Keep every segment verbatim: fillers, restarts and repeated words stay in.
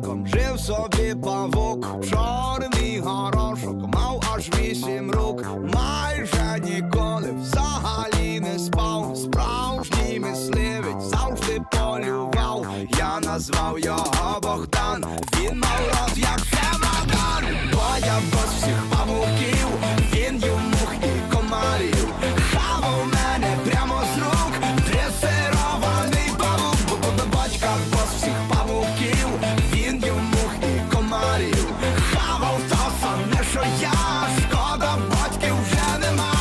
ліжком жив собі павук, чорний горошок, мав аж вісім рук. Майже ніколи взагалі не спав, справжній мисливець завжди полював. Я назвав його Богдан, він мав рот як чемодан. Бо я бос всіх павуків, він їв мух і комарів. Хавав мене прямо з рук, дресирований павук. Бо батька бос всіх павуків, він їв мух і комарів. Хавав то саме, що я, шкода батьків вже нема.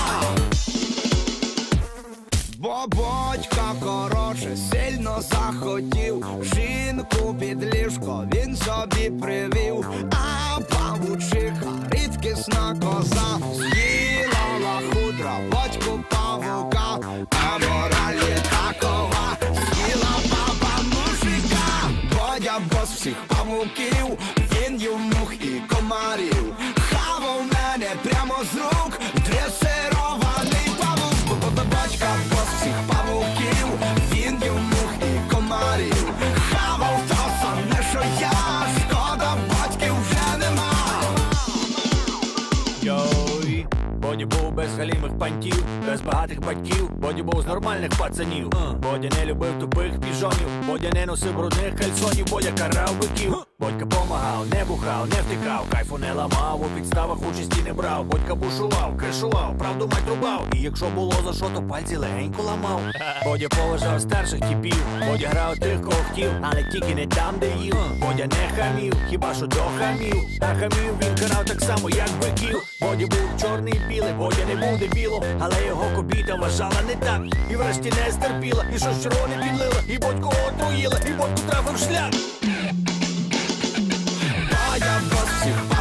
Бо батька, коротше, сильно захотів жінку під ліжко він собі привів. А павучиха, рідкісна коза, з'їла лахудра, батьку павука. А мораль є такова, з'їла баба мужика. Бо я бос всіх павуків, він їв мух і комарів. Хавав мене прямо з рук, дресирований павук. Бо батька бос всіх павуків, він їв мух і комарів. Хавав то саме, що я, шкода батьків вже нема. Йой, Боді був без галімих пантів, без багатих батьків, Боді був з нормальних пацанів. Бодя не любив тупих піжонів, Бодя не носив брудних кальсонів, Бодя карав биків. Бодька помагав, не бухав, не втикав, кайфу не ламав, у підставах участі не брав. Бодька бушував, кришував, правду мать рубав, і якщо було за що, то пальці легенько ламав. Бодя поважав старших типів, Бодя грав тих, кого хотів, але тільки не там, де їв. Бодя не хамів, хіба що до хамів, а хамів він карав так само, як биків. Бодя був чорний і білий, Бодя не був дебілом, але його кобіта вважала не так, і врешті не стерпіла, і щось червоне підлила, і Бодьку отруїла, і Бодьку трафив шлях. Бо я бос всіх